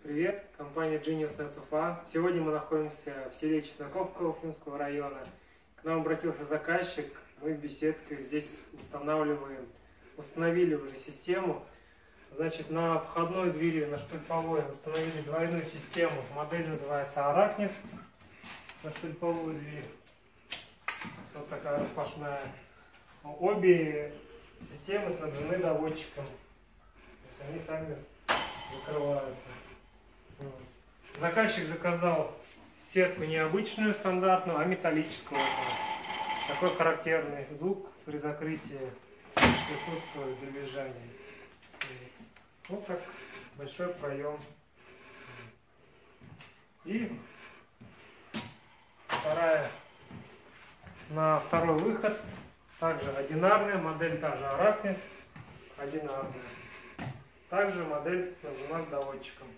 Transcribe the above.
Привет, компания Genius Nets Уфа. Сегодня мы находимся в селе Чесноковка Уфимского района. К нам обратился заказчик, мы в беседке здесь установили уже систему. Значит, на входной двери, на штульповой установили двойную систему. Модель называется Arachnis. На штульповую дверь. Вот такая распашная. Обе системы снабжены доводчиком. То есть они сами закрываются. Заказчик заказал сетку не обычную стандартную, а металлическую. Такой характерный звук при закрытии присутствует для движения. Вот так большой проем. И на второй выход также одинарная модель, та же Arachnis, одинарная. Также модель снабжена с доводчиком.